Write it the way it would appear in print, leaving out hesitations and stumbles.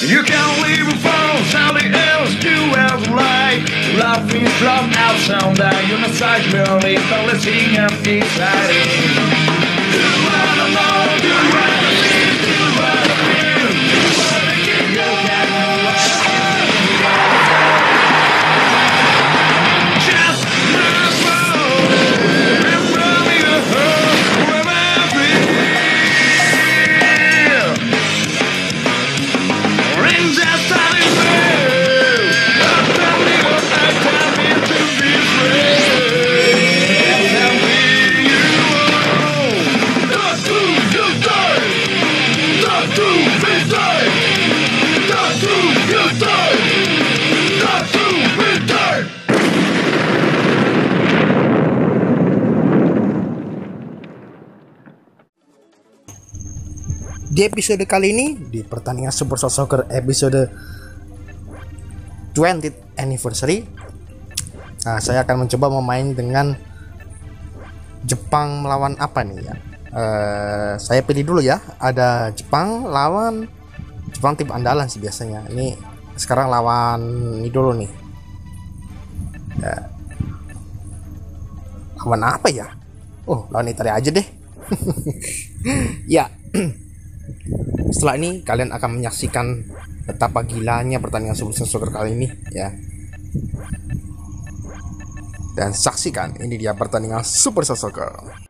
You can't leave a phone, somebody else do as like. Love is from outside, that you're not such really, but let's sing and exciting. Do what I know, do what I feel, do what I feel, do what I give you, can you just move forward and from your heart, wherever I feel. Rings outside his bed. I'm telling you, I come into this world. Tell me you are. Not to you die. Not to be die. Not to you die. Not to be die. Di episode kali ini, di pertandingan Super Soccer episode 20th anniversary, saya akan mencoba memain dengan Jepang melawan apa nih ya. Saya pilih dulu ya, ada Jepang lawan Jepang, tim andalan sih biasanya. Ini sekarang lawan ini dulu nih ya. Lawan apa ya? Oh, lawan Italia aja deh. Ya. Setelah ini kalian akan menyaksikan betapa gilanya pertandingan Super Soccer kali ini ya. Dan saksikan, ini dia pertandingan Super Soccer.